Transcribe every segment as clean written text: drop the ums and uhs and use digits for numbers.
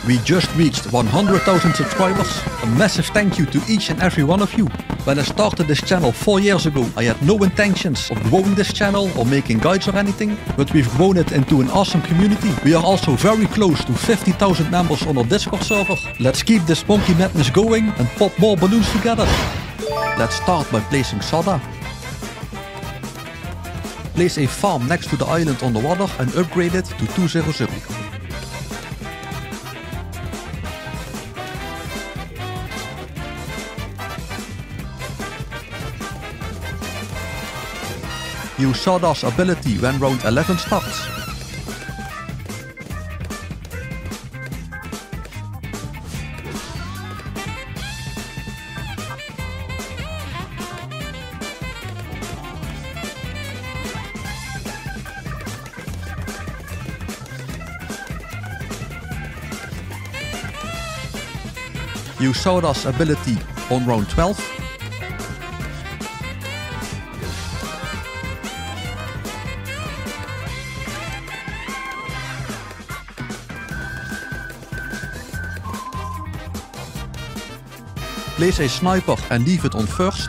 We just reached 100,000 subscribers. A massive thank you to each and every one of you. When I started this channel 4 years ago, I had no intentions of growing this channel or making guides or anything, but we've grown it into an awesome community. We are also very close to 50,000 members on our Discord server. Let's keep this monkey madness going and pop more balloons together. Let's start by placing Sada. Place a farm next to the island on the water and upgrade it to 200. Use Sada's ability when round 11 starts. Use Sada's ability on round 12. Place a sniper and leave it on first.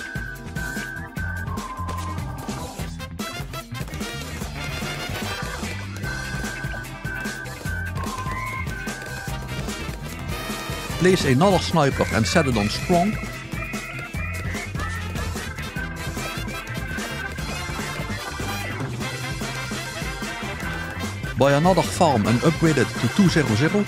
Place another sniper and set it on strong. Buy another farm and upgrade it to 200.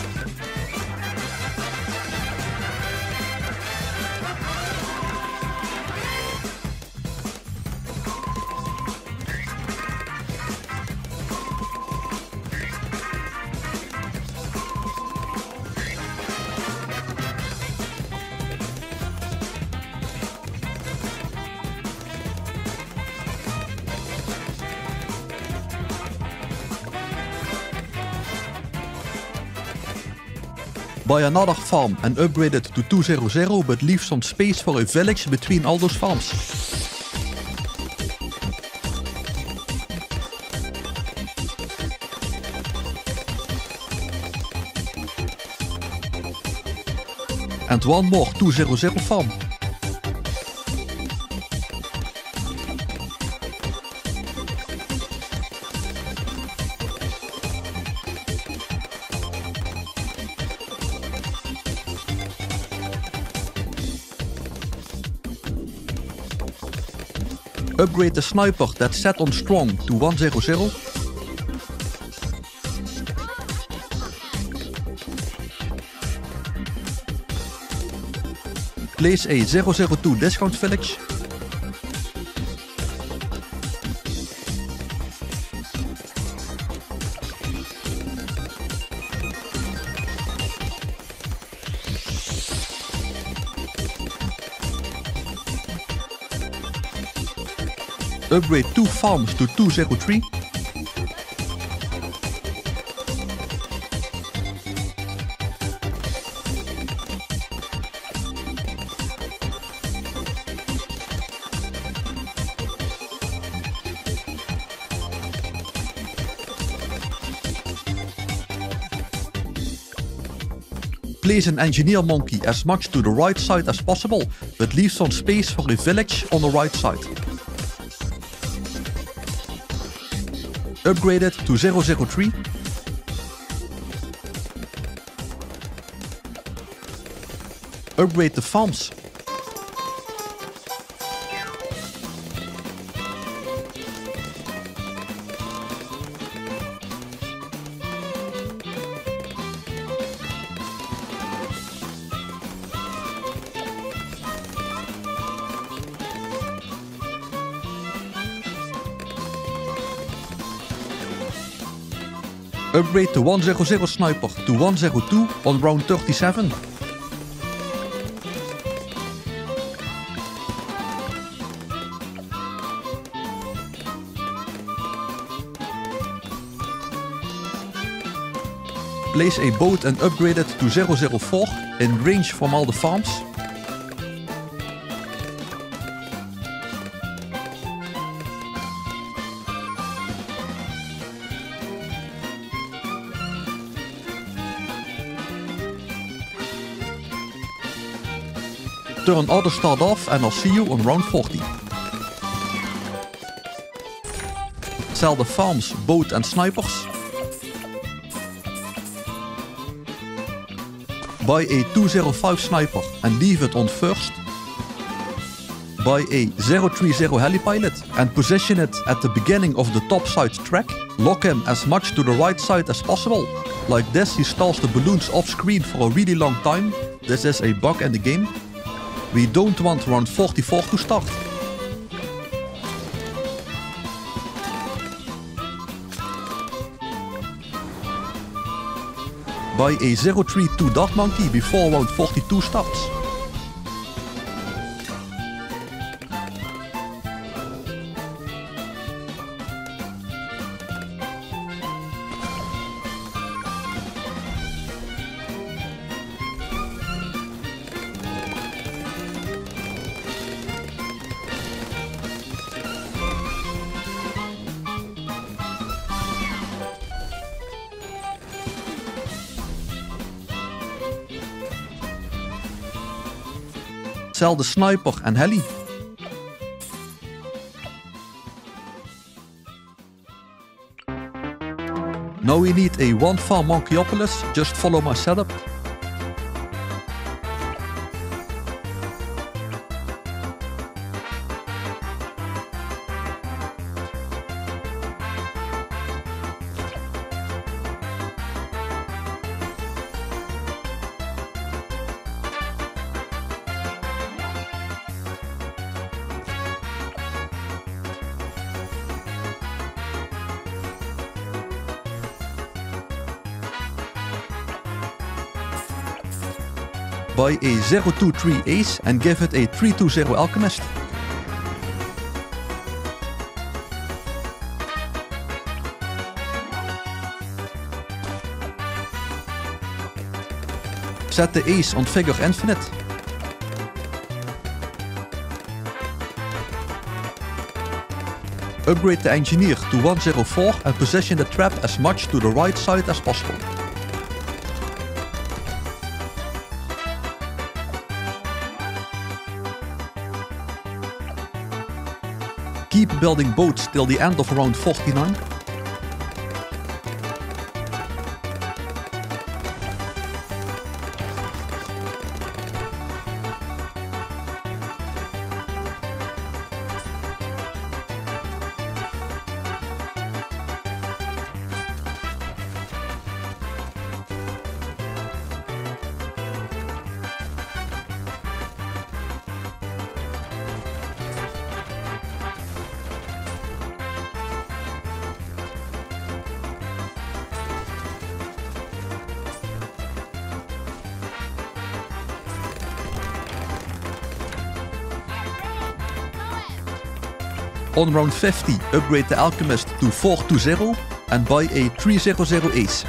Buy another farm and upgrade it to 200, but leave some space for a village between all those farms. And one more 200 farm. Upgrade the sniper that's set on strong to 100. Place a 002 discount village. Upgrade 2 farms to 203. Place an engineer monkey as much to the right side as possible, but leave some space for a village on the right side. Upgrade it to 003. Upgrade the farms. Upgrade the 100 sniper to 102 on round 37. Place a boat and upgrade it to 004 in range from all the farms. Turn auto start off and I'll see you on round 40. Sell the farms, boat and snipers. Buy a 205 sniper and leave it on first. Buy a 030 helipilot and position it at the beginning of the top side track. Lock him as much to the right side as possible. Like this, he stalls the balloons off screen for a really long time. This is a bug in the game. We don't want round 44 to start. Buy a 032 Dart Monkey before round 42 starts. Sell the sniper and heli. Now we need a 1 farm Monkeyopolis, just follow my setup. Buy a 023 Ace and give it a 320 Alchemist. Set the Ace on Figure Infinite. Upgrade the Engineer to 104 and position the trap as much to the right side as possible. Keep building boats till the end of round 49. On round 50, upgrade the Alchemist to 420 and buy a 300 Ace.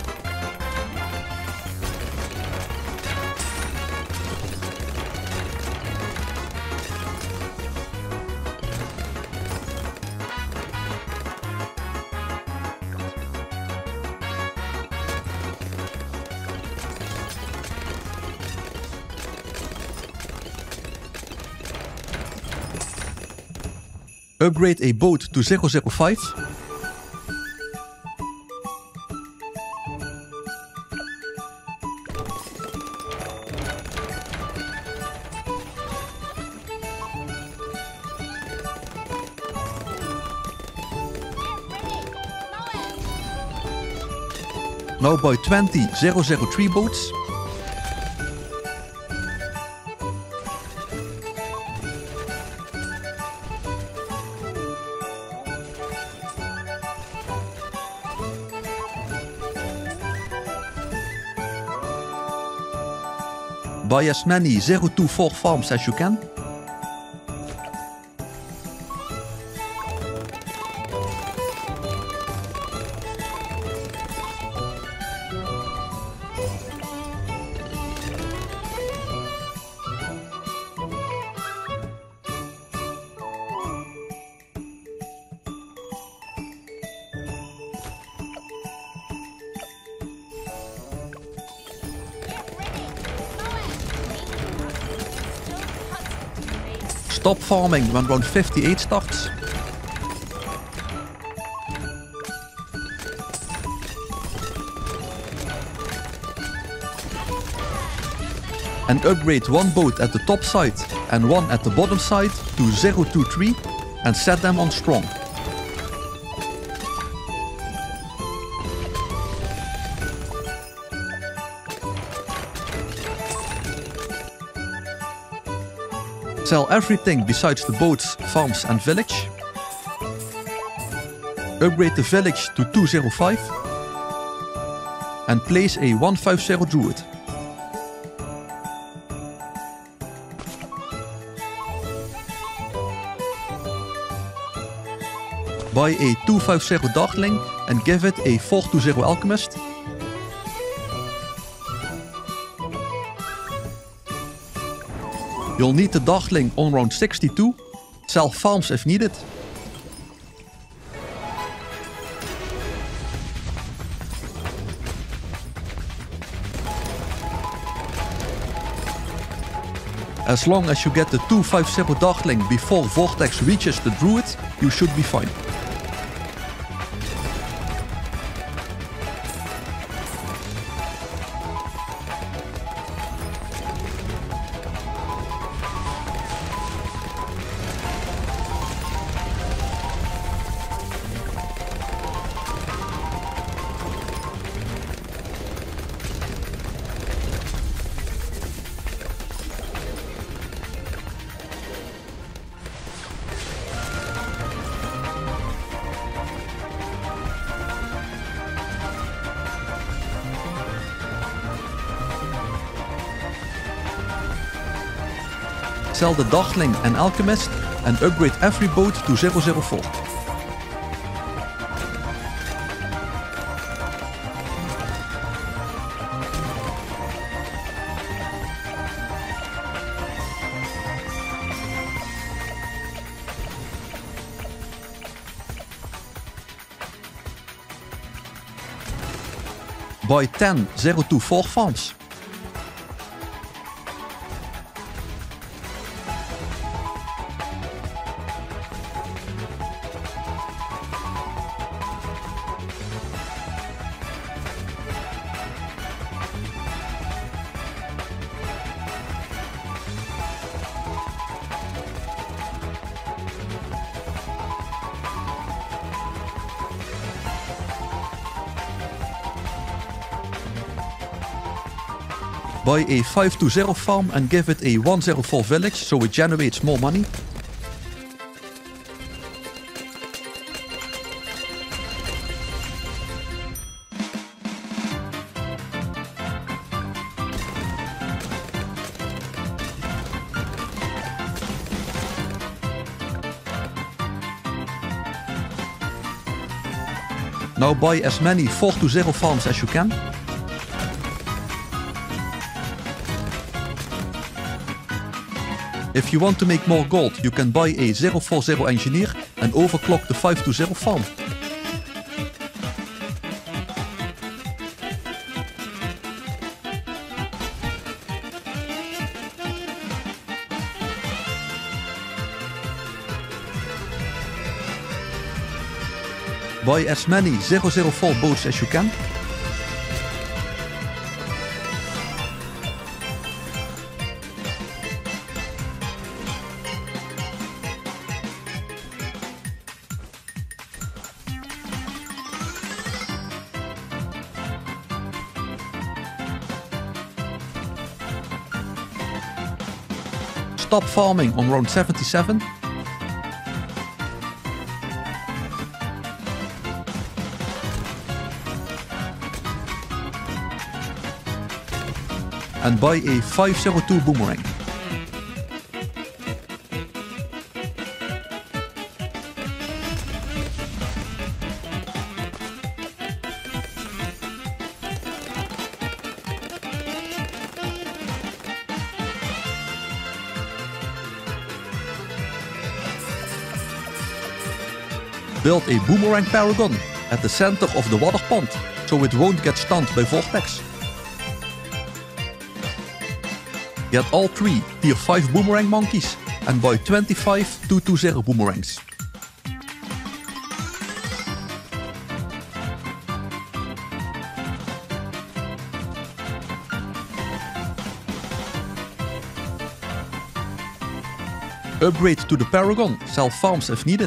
Upgrade a boat to 005. Now buy 20 003 boats. Buy as many 024 farms as you can. Stop farming when round 58 starts. And upgrade one boat at the top side and one at the bottom side to 0, 2, 3 and set them on strong. Sell everything besides the boats, farms and village. Upgrade the village to 205 and place a 150 druid. Buy a 250 Darkling and give it a 420 Alchemist. You'll need the Darkling on round 62. Sell farms if needed. As long as you get the 250 Darkling before Vortex reaches the Druid, you should be fine. Sell the Darkling and Alchemist and upgrade every boat to 004. Buy 10 024 farms. Buy a 520 farm and give it a 104 village so it generates more money. Now buy as many 420 farms as you can. If you want to make more gold, you can buy a 040 engineer and overclock the 520 farm. Buy as many 004 boats as you can. Stop farming on round 77. And buy a 502 boomerang. Build a boomerang paragon at the center of the water pond, so it won't get stunned by Vortex. Get all 3 tier 5 boomerang monkeys and buy 25 220 boomerangs. Upgrade to the Paragon, sell farms if needed.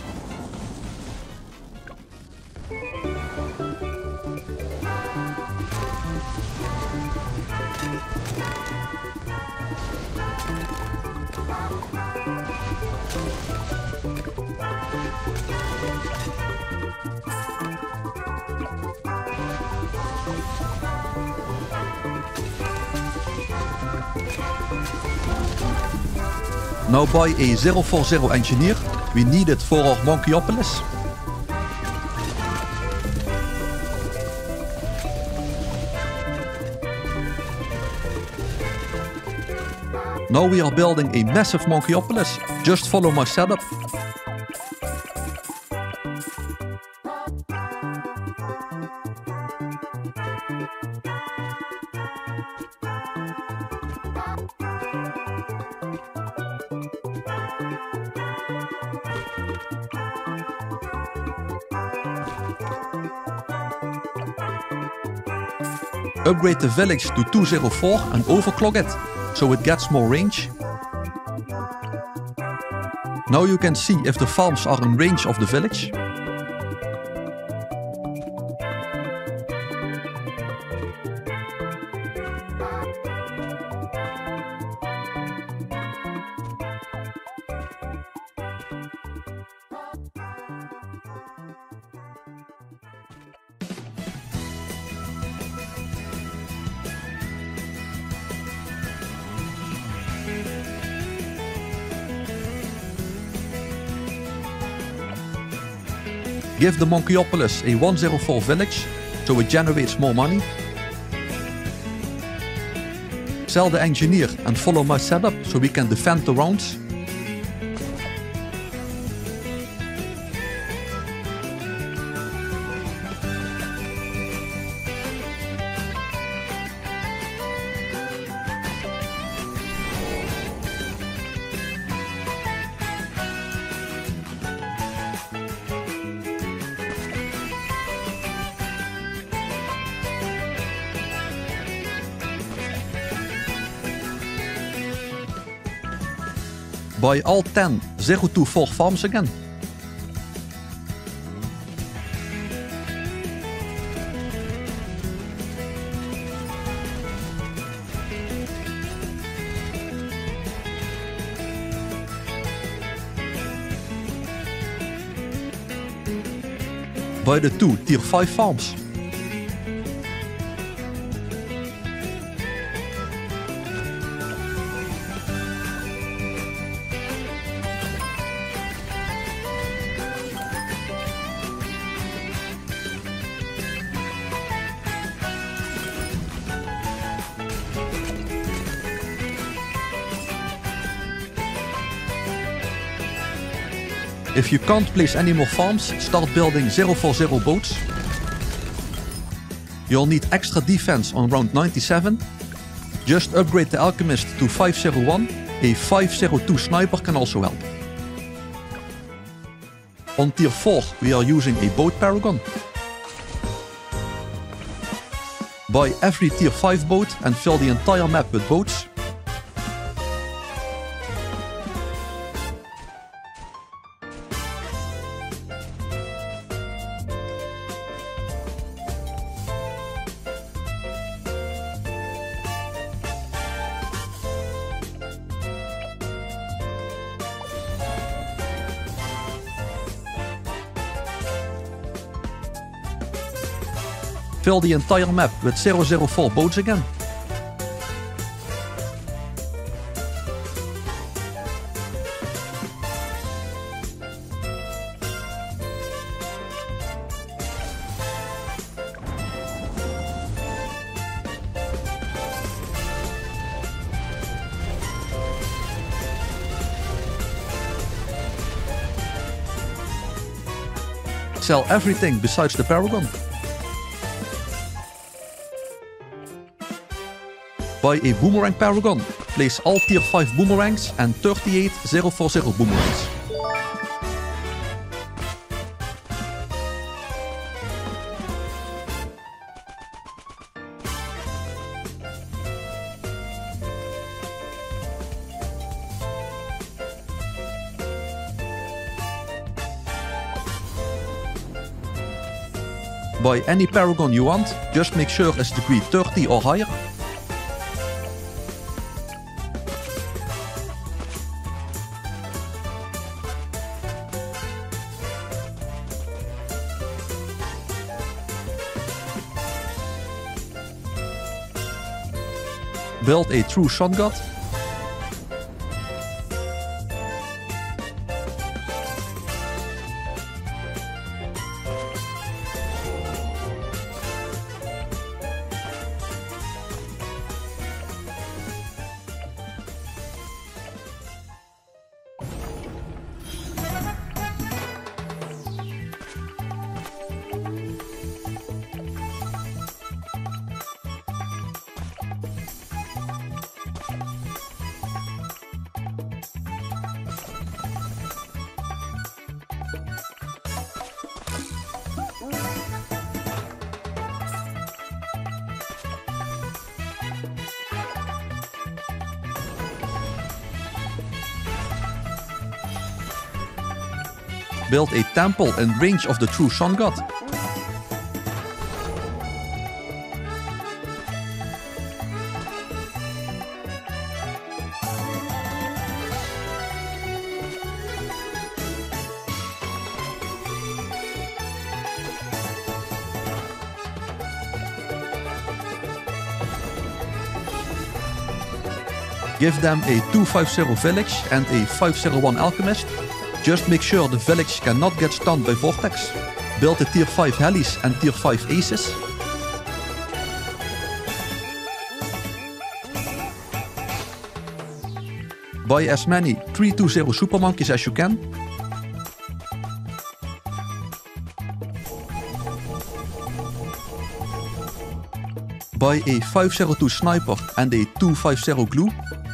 Now buy a 040 engineer, we need it for our Monkeyopolis. Now we are building a massive Monkeyopolis, just follow my setup. Upgrade the village to 204 and overclock it, so it gets more range. Now you can see if the farms are in range of the village. Give the Monkeyopolis a 104 village, so it generates more money. Sell the engineer and follow my setup so we can defend the rounds. Buy all 10 024 farms again. Buy the 2 tier 5 farms. If you can't place any more farms, start building 040 boats. You'll need extra defense on round 97. Just upgrade the Alchemist to 501. A 502 sniper can also help. On tier 4 we are using a boat Paragon. Buy every tier 5 boat and fill the entire map with boats. Fill the entire map with 004 boats again. Sell everything besides the Paragon. Buy a boomerang paragon. Place all tier 5 boomerangs and 38 040 boomerangs. Buy any paragon you want, just make sure it's degree 30 or higher. Build a true sun god. Build a temple in range of the true sun god. Give them a 250 village and a 501 alchemist. Just make sure the village cannot get stunned by Vortex. Build a tier 5 helis and tier 5 aces. Buy as many 320 super monkeys as you can. Buy a 502 sniper and a 250 glue.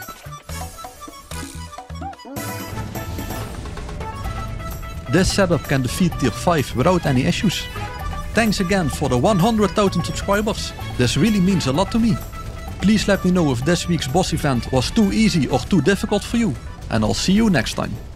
This setup can defeat tier 5 without any issues. Thanks again for the 100,000 subscribers. This really means a lot to me. Please let me know if this week's boss event was too easy or too difficult for you. And I'll see you next time.